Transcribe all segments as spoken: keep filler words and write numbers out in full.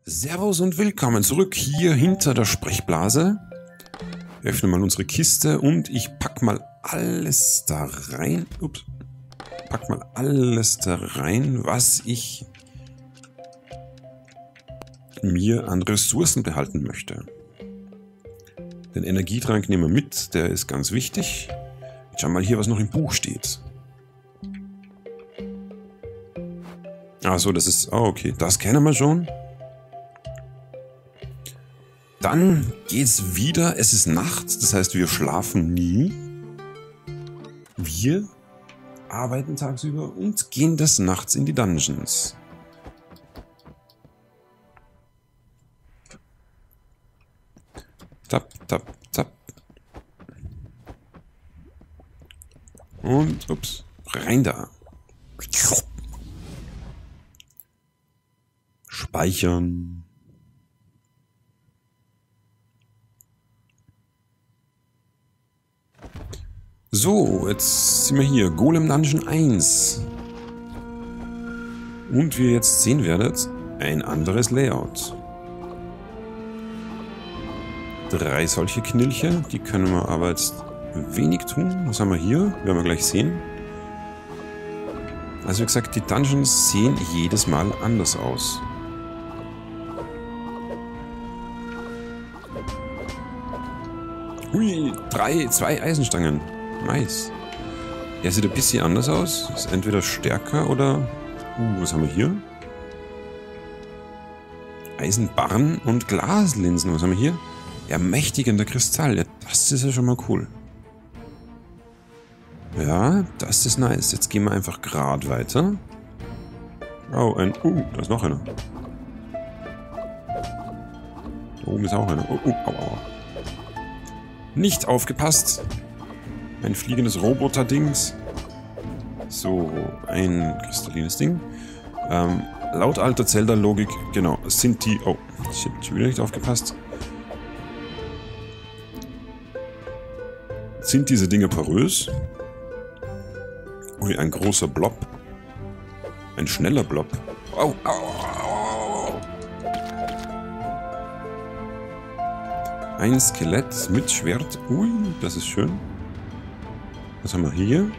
Servus und willkommen zurück hier hinter der Sprechblase. Wir öffnen mal unsere Kiste und ich pack mal alles da rein. Ups. Pack mal alles da rein, was ich mir an Ressourcen behalten möchte. Den Energietrank nehmen wir mit, der ist ganz wichtig. Jetzt schauen wir mal hier, was noch im Buch steht. Achso, das ist... Oh, okay, das kennen wir schon. Dann geht's wieder, es ist Nacht, das heißt, wir schlafen nie. Wir arbeiten tagsüber und gehen des Nachts in die Dungeons. Tap, tap, tap. Und, ups, rein da. Speichern. So, jetzt sind wir hier. Golem Dungeon eins. Und wie ihr jetzt sehen werdet, ein anderes Layout. Drei solche Knilche, die können wir aber jetzt wenig tun. Was haben wir hier? Werden wir gleich sehen. Also wie gesagt, die Dungeons sehen jedes Mal anders aus. Hui, drei, zwei Eisenstangen. Nice. Der sieht ein bisschen anders aus. Ist entweder stärker oder... Uh, was haben wir hier? Eisenbarren und Glaslinsen. Was haben wir hier? Ermächtigender Kristall. Ja, das ist ja schon mal cool. Ja, das ist nice. Jetzt gehen wir einfach gerade weiter. Oh, ein... Uh, da ist noch einer. Da oben ist auch einer. Oh, uh, au, au. Nicht aufgepasst. Ein fliegendes Roboter-Dings. So, ein kristallines Ding. Ähm, laut alter Zelda-Logik, genau, sind die... Oh, ich habe schon wieder nicht aufgepasst. Sind diese Dinge porös? Ui, ein großer Blob. Ein schneller Blob. Au, au, au, au. Ein Skelett mit Schwert. Ui, das ist schön. Was haben wir hier?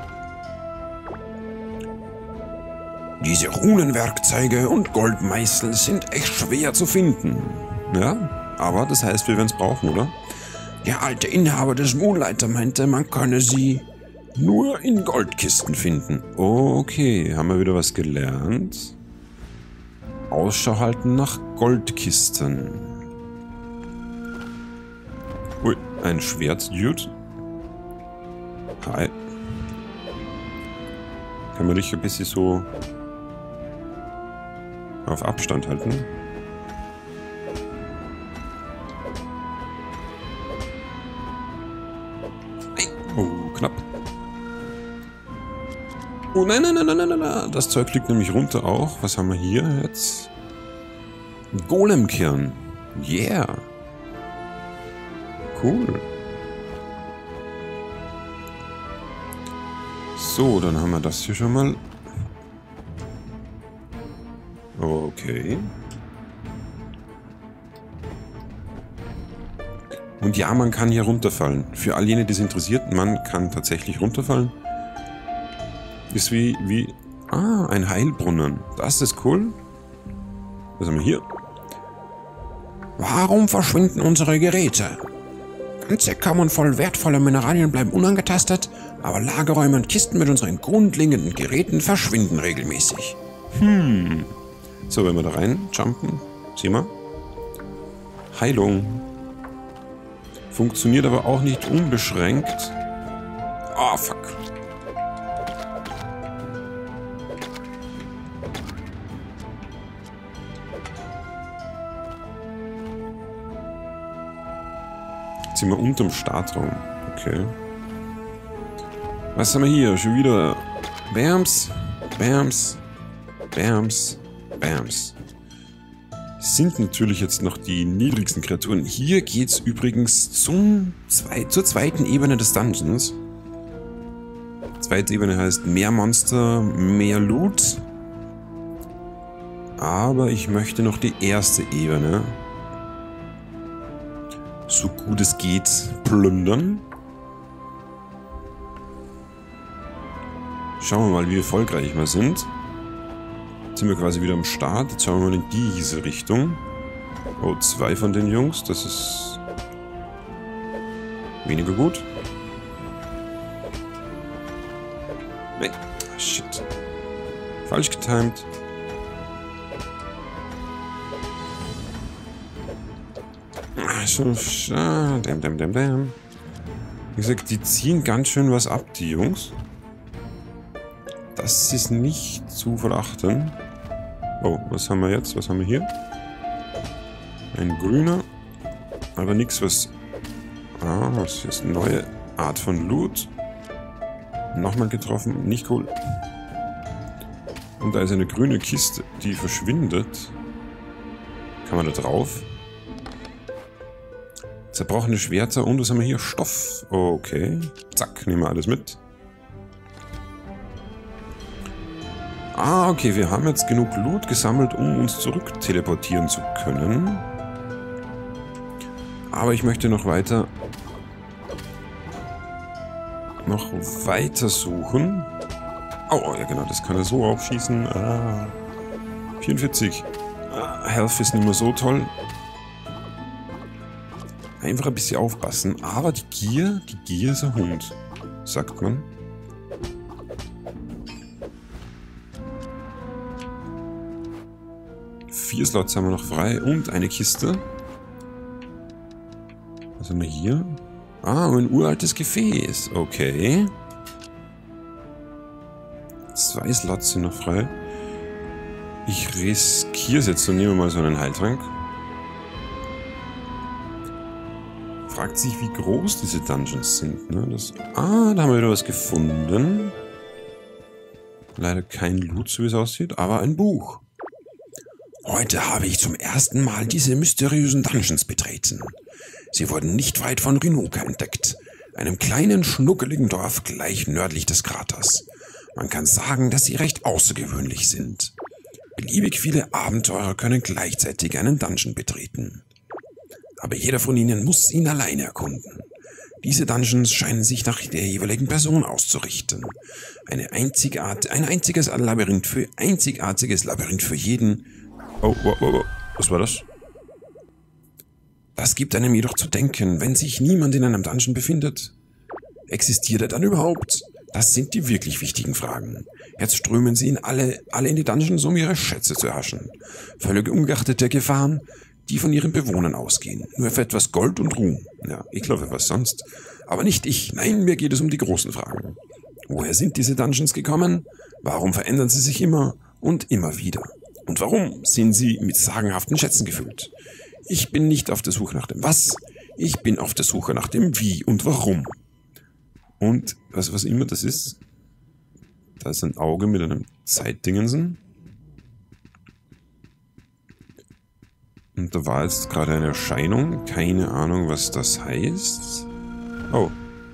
Diese Runenwerkzeuge und Goldmeißel sind echt schwer zu finden. Ja, aber das heißt, wir werden es brauchen, oder? Der alte Inhaber des Moonlighter meinte, man könne sie nur in Goldkisten finden. Okay, haben wir wieder was gelernt. Ausschau halten nach Goldkisten. Ui, ein Schwert-Dude. Hi. Kann man dich ein bisschen so auf Abstand halten? Oh, knapp. Oh nein, nein, nein, nein, nein, nein. Das Zeug liegt nämlich runter auch. Was haben wir hier jetzt? Golemkern. Yeah. Cool. So, dann haben wir das hier schon mal. Okay. Und ja, man kann hier runterfallen. Für all jene, die es interessiert, man kann tatsächlich runterfallen. Ist wie, wie... Ah, ein Heilbrunnen. Das ist cool. Was haben wir hier? Warum verschwinden unsere Geräte? Ganze Kammern voll wertvoller Mineralien bleiben unangetastet, aber Lagerräume und Kisten mit unseren grundlegenden Geräten verschwinden regelmäßig. Hm. So, wenn wir da rein jumpen, sehen wir. Heilung. Funktioniert aber auch nicht unbeschränkt. Ah, oh, fuck. Jetzt sind wir unterm Startraum. Okay. Was haben wir hier? Schon wieder Bams, Bams, Bams, Bams. Sind natürlich jetzt noch die niedrigsten Kreaturen. Hier geht's übrigens zum zwei, zur zweiten Ebene des Dungeons. Zweite Ebene heißt mehr Monster, mehr Loot. Aber ich möchte noch die erste Ebene, so gut es geht, plündern. Schauen wir mal, wie erfolgreich wir sind. Jetzt sind wir quasi wieder am Start. Jetzt schauen wir mal in diese Richtung. Oh, zwei von den Jungs. Das ist weniger gut. Nee. Oh, shit. Falsch getimed. So, damn, damn, damn, damn. Wie gesagt, die ziehen ganz schön was ab, die Jungs. Das ist nicht zu verachten. Oh, was haben wir jetzt? Was haben wir hier? Ein grüner. Aber nichts, was... Ah, das ist eine neue Art von Loot. Nochmal getroffen. Nicht cool. Und da ist eine grüne Kiste, die verschwindet. Kann man da drauf? Zerbrochene Schwerter und was haben wir hier? Stoff. Okay. Zack, nehmen wir alles mit. Ah, okay, wir haben jetzt genug Loot gesammelt, um uns zurück teleportieren zu können. Aber ich möchte noch weiter... noch weiter suchen. Oh, oh ja genau, das kann er so aufschießen. Ah, vierundvierzig. Ah, Health ist nicht mehr so toll. Einfach ein bisschen aufpassen. Aber die Gier, die Gier ist ein Hund, sagt man. Vier Slots haben wir noch frei und eine Kiste. Was haben wir hier? Ah, ein uraltes Gefäß. Okay. Zwei Slots sind noch frei. Ich riskiere es jetzt und nehme mal so einen Heiltrank. Fragt sich, wie groß diese Dungeons sind. Ne? Das, ah, da haben wir wieder was gefunden. Leider kein Loot, so wie es aussieht, aber ein Buch. Heute habe ich zum ersten Mal diese mysteriösen Dungeons betreten. Sie wurden nicht weit von Rinoka entdeckt, einem kleinen, schnuckeligen Dorf gleich nördlich des Kraters. Man kann sagen, dass sie recht außergewöhnlich sind. Beliebig viele Abenteurer können gleichzeitig einen Dungeon betreten. Aber jeder von ihnen muss ihn alleine erkunden. Diese Dungeons scheinen sich nach der jeweiligen Person auszurichten. Eine einzigart, ein einziges Labyrinth für einzigartiges Labyrinth für jeden. Oh, oh, oh, oh, was war das? Das gibt einem jedoch zu denken, wenn sich niemand in einem Dungeon befindet. Existiert er dann überhaupt? Das sind die wirklich wichtigen Fragen. Jetzt strömen sie in alle, alle in die Dungeons, um ihre Schätze zu erhaschen. Völlig ungeachtet der Gefahren, die von ihren Bewohnern ausgehen. Nur für etwas Gold und Ruhm. Ja, ich glaube, was sonst. Aber nicht ich. Nein, mir geht es um die großen Fragen. Woher sind diese Dungeons gekommen? Warum verändern sie sich immer und immer wieder? Und warum sind sie mit sagenhaften Schätzen gefüllt? Ich bin nicht auf der Suche nach dem Was, ich bin auf der Suche nach dem Wie und Warum. Und was, was immer das ist, da ist ein Auge mit einem Zeitdingensen. Und da war jetzt gerade eine Erscheinung, keine Ahnung, was das heißt. Oh.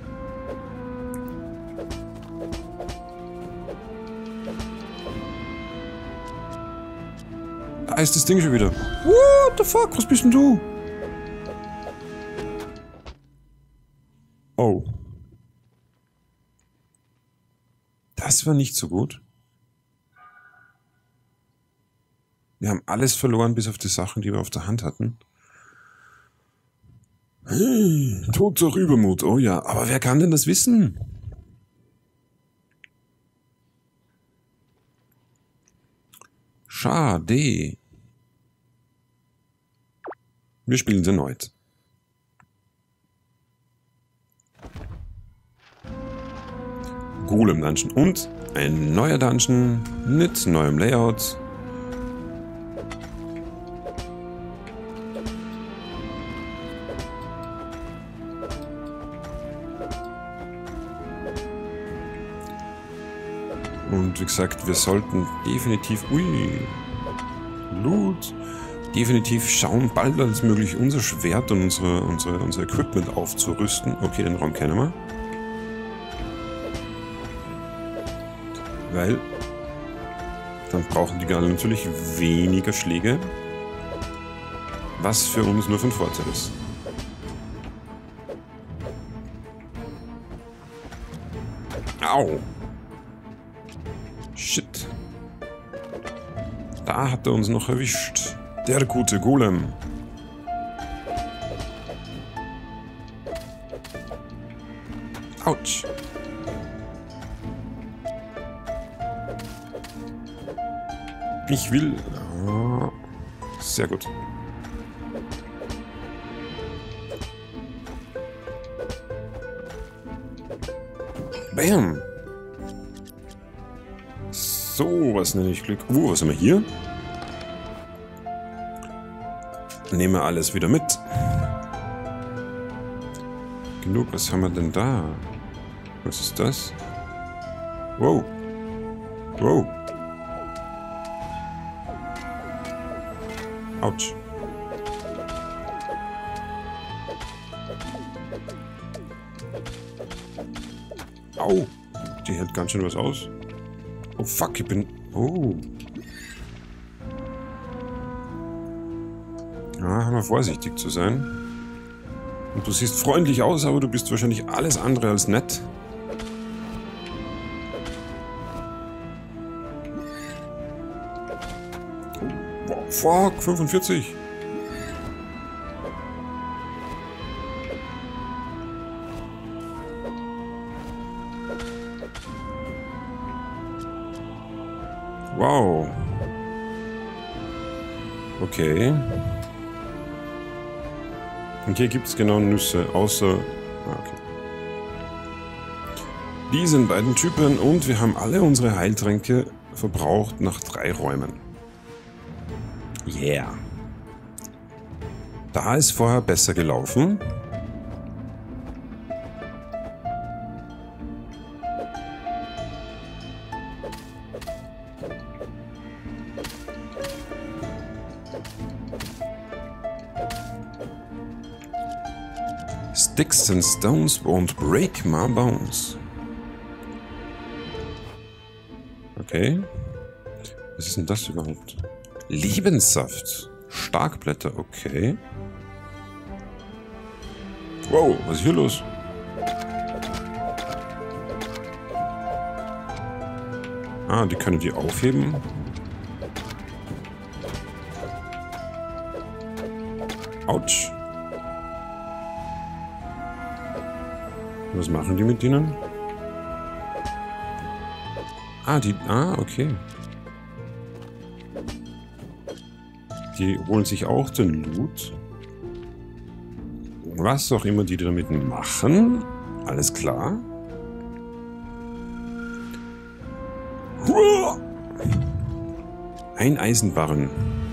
Da ist das Ding schon wieder. What the fuck, was bist denn du? Oh. Das war nicht so gut. Wir haben alles verloren, bis auf die Sachen, die wir auf der Hand hatten. Hey, Tod durch Übermut, oh ja. Aber wer kann denn das wissen? Schade. Wir spielen es erneut. Golem Dungeon und ein neuer Dungeon mit neuem Layout. Und wie gesagt, wir sollten definitiv, ui, Loot, definitiv schauen, bald als möglich unser Schwert und unsere, unsere, unser Equipment aufzurüsten. Okay, den Raum kennen wir. Weil Dann brauchen die Galle natürlich weniger Schläge. Was für uns nur von Vorteil ist. Au! Shit. Da hat er uns noch erwischt. Der gute Golem. Autsch. Ich will... Oh, sehr gut. Bam. So, was nenne ich Glück. Uh, was haben wir hier? Nehmen wir alles wieder mit. Genug, was haben wir denn da? Was ist das? Wow. Wow. Autsch. Au. Die hält ganz schön was aus. Oh fuck, ich bin... Oh. Ja, haben wir vorsichtig zu sein. Und du siehst freundlich aus, aber du bist wahrscheinlich alles andere als nett. Oh, fuck, fünfundvierzig. Wow. Okay. Und hier gibt es genau Nüsse, außer... Okay. Diesen beiden Typen und wir haben alle unsere Heiltränke verbraucht nach drei Räumen. Yeah. Da ist vorher besser gelaufen. Sticks and stones won't break my bones. Okay. Was ist denn das überhaupt? Lebenssaft. Starkblätter, okay. Wow, was ist hier los? Ah, die können die aufheben. Autsch. Was machen die mit denen? Ah, die... Ah, okay. Die holen sich auch den Loot. Was auch immer die damit machen. Alles klar. Ein Eisenbarren.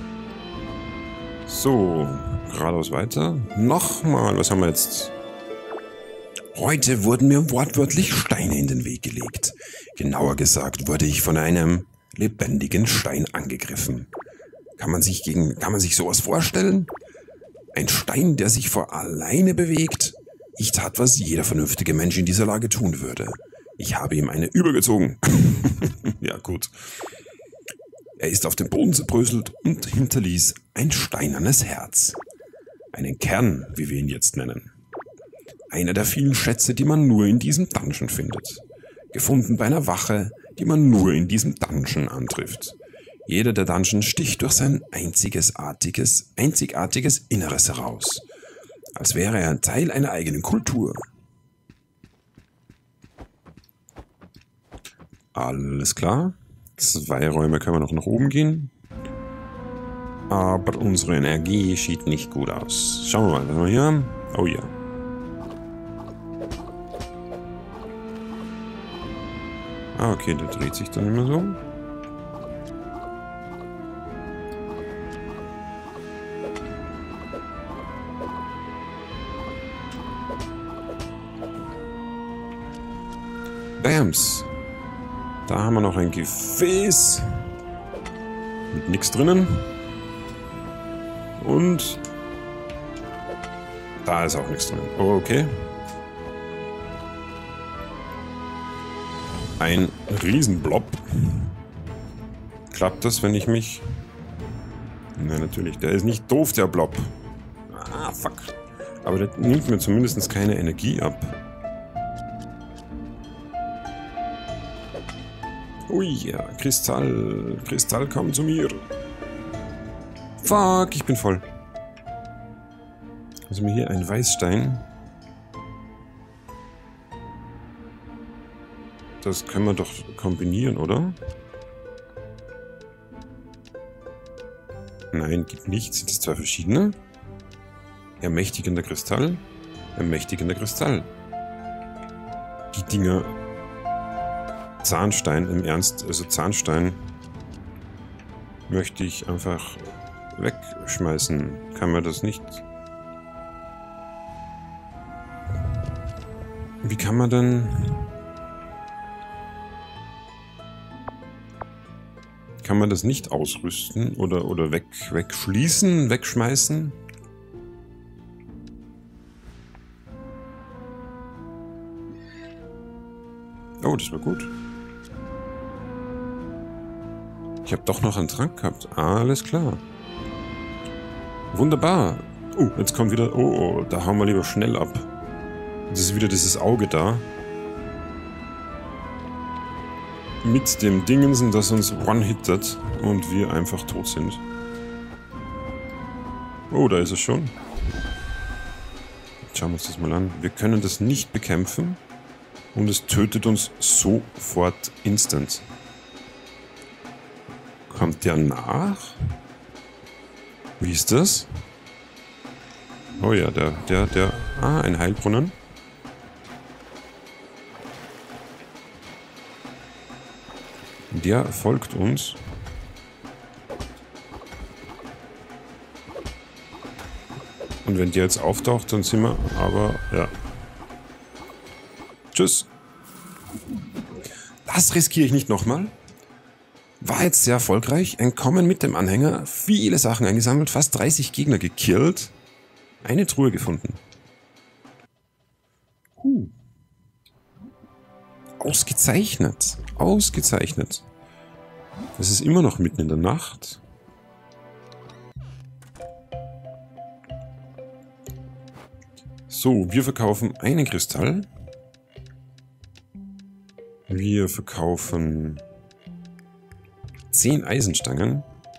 So, geradeaus weiter. Nochmal, was haben wir jetzt? Heute wurden mir wortwörtlich Steine in den Weg gelegt. Genauer gesagt wurde ich von einem lebendigen Stein angegriffen. Kann man sich gegen, kann man sich sowas vorstellen? Ein Stein, der sich vor alleine bewegt? Ich tat, was jeder vernünftige Mensch in dieser Lage tun würde. Ich habe ihm eine übergezogen. Ja, gut. Er ist auf den Boden zerbröselt und hinterließ ein steinernes Herz. Einen Kern, wie wir ihn jetzt nennen. Einer der vielen Schätze, die man nur in diesem Dungeon findet. Gefunden bei einer Wache, die man nur in diesem Dungeon antrifft. Jeder der Dungeons sticht durch sein einzigartiges, einzigartiges Inneres heraus. Als wäre er ein Teil einer eigenen Kultur. Alles klar. Zwei Räume können wir noch nach oben gehen. Aber unsere Energie sieht nicht gut aus. Schauen wir mal, was wir hier haben. Oh ja. Ah, okay, der dreht sich dann immer so. Bams. Da haben wir noch ein Gefäß. Mit nichts drinnen. Und da ist auch nichts drin. Okay. Ein Riesenblob. klappt das, wenn ich mich... Na natürlich, der ist nicht doof, der Blob. Ah, fuck. Aber der nimmt mir zumindest keine Energie ab. Ui, ja, Kristall. Kristall, komm zu mir. Fuck, ich bin voll. Also mir hier ein Weißstein. Das können wir doch kombinieren, oder? Nein, gibt nichts. Sind das zwei verschiedene? Ermächtigender Kristall. Ermächtigender Kristall. Die Dinger... Zahnstein, im Ernst, also Zahnstein möchte ich einfach wegschmeißen. Kann man das nicht... Wie kann man denn... Kann man das nicht ausrüsten oder, oder weg, wegschließen, wegschmeißen? Oh, das war gut. Ich habe doch noch einen Trank gehabt. Alles klar. Wunderbar. Oh, jetzt kommt wieder... Oh, oh, da hauen wir lieber schnell ab. Das ist wieder dieses Auge da. Mit dem Dingensen, das uns one-hittet und wir einfach tot sind. Oh, da ist es schon. Jetzt schauen wir uns das mal an. Wir können das nicht bekämpfen und es tötet uns sofort instant. Kommt der nach? Wie ist das? Oh ja, der, der, der... Ah, ein Heilbrunnen. Der folgt uns. Und wenn der jetzt auftaucht, dann sind wir aber... Ja. Tschüss. Das riskiere ich nicht nochmal. War jetzt sehr erfolgreich. Entkommen mit dem Anhänger. Viele Sachen eingesammelt. Fast dreißig Gegner gekillt. Eine Truhe gefunden. Huh. Ausgezeichnet. Ausgezeichnet. Es ist immer noch mitten in der Nacht. So, wir verkaufen einen Kristall. Wir verkaufen zehn Eisenstangen.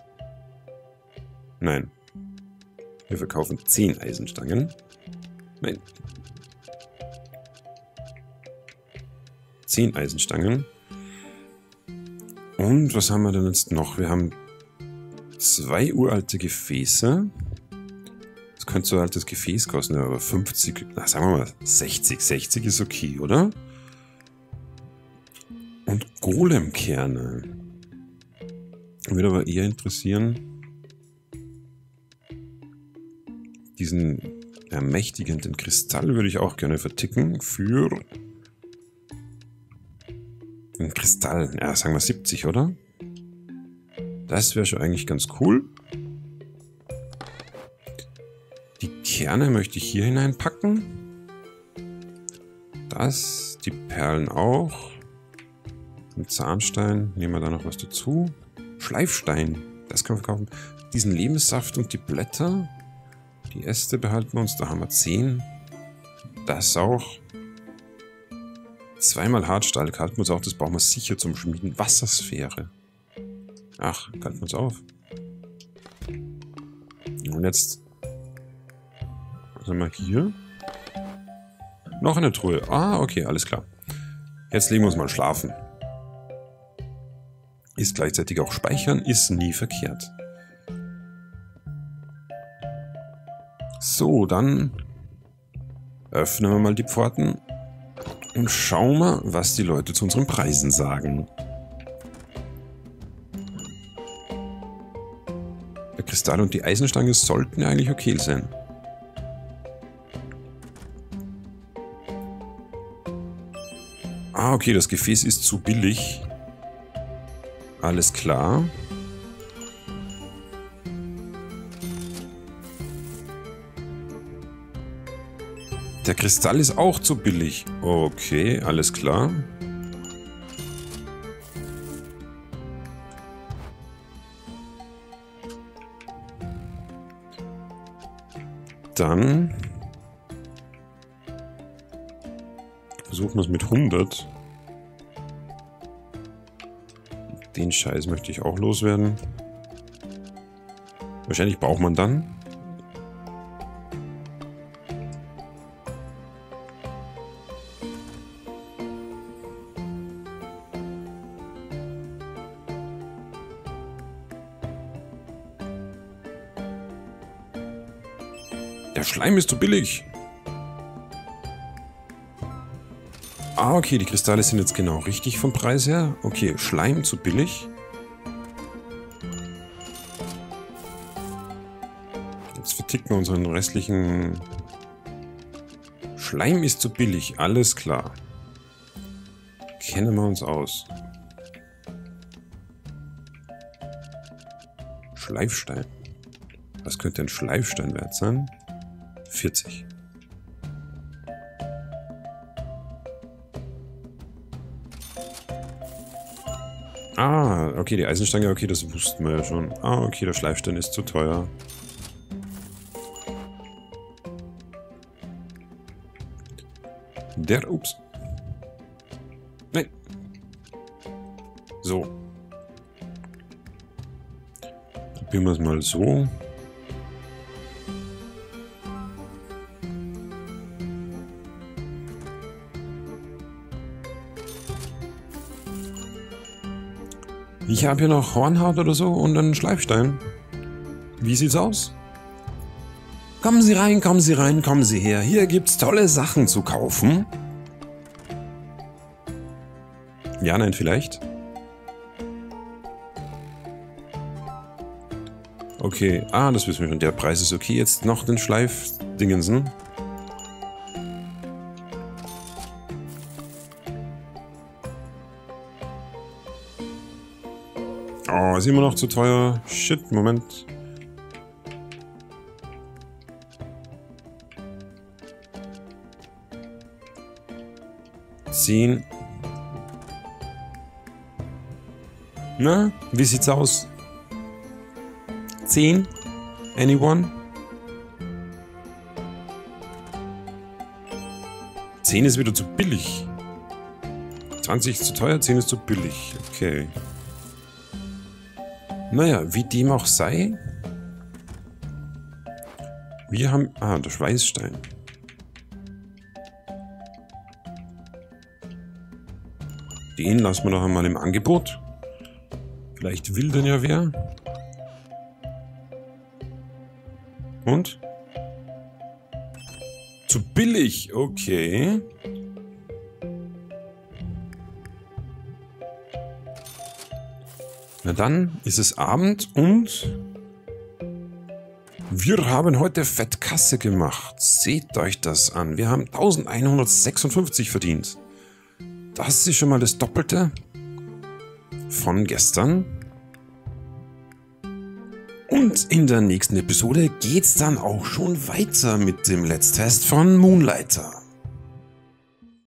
Nein. Wir verkaufen zehn Eisenstangen. Nein. zehn Eisenstangen. Und was haben wir denn jetzt noch? Wir haben zwei uralte Gefäße. Das könnte so ein altes Gefäß kosten, aber fünfzig, na, sagen wir mal sechzig. sechzig ist okay, oder? Und Golemkerne. Würde aber eher interessieren, diesen ermächtigenden Kristall würde ich auch gerne verticken für einen Kristall. Ja, sagen wir siebzig, oder? Das wäre schon eigentlich ganz cool. Die Kerne möchte ich hier hineinpacken. Das, die Perlen auch. Den Zahnstein, nehmen wir da noch was dazu. Schleifstein, das können wir kaufen. Diesen Lebenssaft und die Blätter. Die Äste behalten wir uns, da haben wir zehn. Das auch. Zweimal Hartstahl, halten wir uns auch, das brauchen wir sicher zum Schmieden. Wassersphäre. Ach, halten wir uns auf. Und jetzt... Was haben wir hier? Noch eine Truhe. Ah, okay, alles klar. Jetzt legen wir uns mal schlafen. Ist gleichzeitig auch speichern, ist nie verkehrt. So, dann öffnen wir mal die Pforten und schauen wir, was die Leute zu unseren Preisen sagen. Der Kristall und die Eisenstange sollten ja eigentlich okay sein. Ah, okay, das Gefäß ist zu billig. Alles klar. Der Kristall ist auch zu billig. Okay, alles klar. Dann versuchen wir es mit hundert. Den Scheiß möchte ich auch loswerden. Wahrscheinlich braucht man dann. Der Schleim ist zu billig. Ah, okay, die Kristalle sind jetzt genau richtig vom Preis her. Okay, Schleim zu billig. Jetzt verticken wir unseren restlichen... Schleim ist zu billig, alles klar. Kennen wir uns aus. Schleifstein. Was könnte ein Schleifstein wert sein? vierzig. Ah, okay, die Eisenstange, okay, das wussten wir ja schon. Ah, okay, der Schleifstein ist zu teuer. Der, ups. Nein. So. Probieren wir es mal so. Ich habe hier noch Hornhaut oder so und einen Schleifstein. Wie sieht's aus? Kommen Sie rein, kommen Sie rein, kommen Sie her. Hier gibt's tolle Sachen zu kaufen. Ja, nein, vielleicht. Okay, ah, das wissen wir schon. Der Preis ist okay. Jetzt noch den Schleifdingensen. Oh, ist immer noch zu teuer. Shit, Moment. zehn. Na, wie sieht's aus? zehn? Anyone? zehn ist wieder zu billig. zwanzig ist zu teuer, zehn ist zu billig. Okay. Naja, wie dem auch sei. Wir haben... Ah, der Schweißstein. Den lassen wir doch einmal im Angebot. Vielleicht will den ja wer. Und? Zu billig, okay. Na dann ist es Abend und wir haben heute Fettkasse gemacht. Seht euch das an. Wir haben eintausendeinhundertsechsundfünfzig verdient. Das ist schon mal das Doppelte von gestern. Und in der nächsten Episode geht's dann auch schon weiter mit dem Let's Test von Moonlighter.